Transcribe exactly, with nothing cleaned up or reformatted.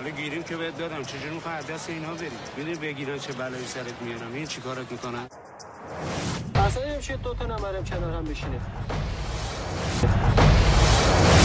حالا گیریم که بهت دادم، چجوری میخوای از دست اینا بری؟ میدونی بگیرن چه بلایی سرت میارم. این چیکارت میکنن؟ اصلا نمیشه دو تا نمرم کنار هم بشینه.